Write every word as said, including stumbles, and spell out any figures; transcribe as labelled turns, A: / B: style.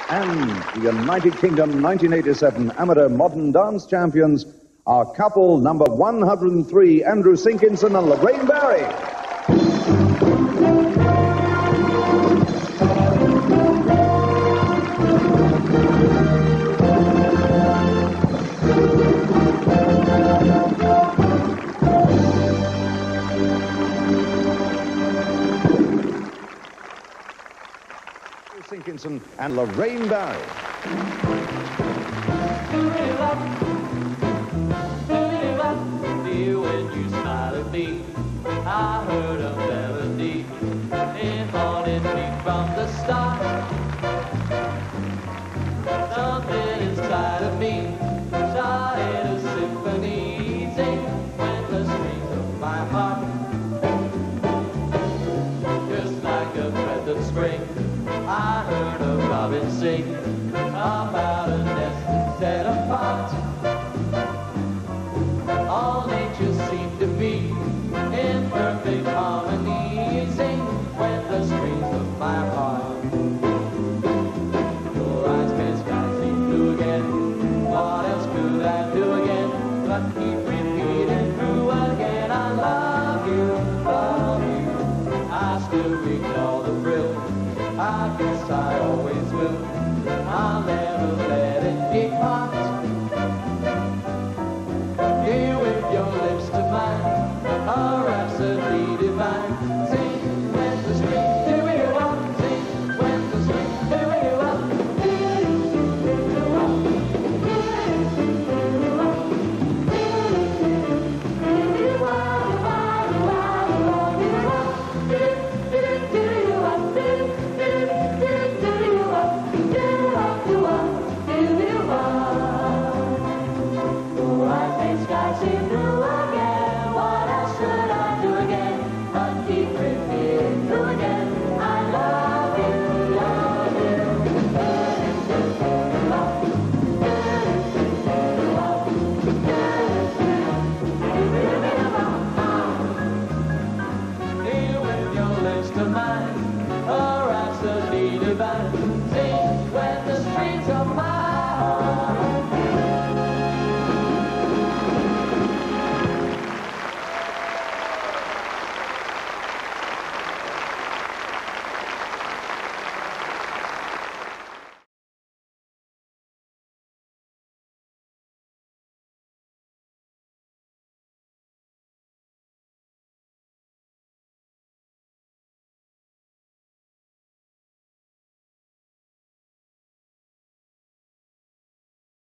A: And the United Kingdom nineteen eighty-seven Amateur Modern Dance Champions are couple number one hundred three, Andrew Sinkinson and Loraine Barry. Sinkinson and Loraine Barry.
B: When you smile at me, I heard a melody. It haunted me from the start. Something inside of me started a symphony, sing when the strings of my heart, just like a breath of spring. I heard a robin sing about a nest set apart. All nature seemed to be in perfect harmony, sing when the strings of my heart. Your eyes made skies seem blue again. What else could I do again but keep repeating through again? I love you, love you. I still ignore the thrill. I guess I always will.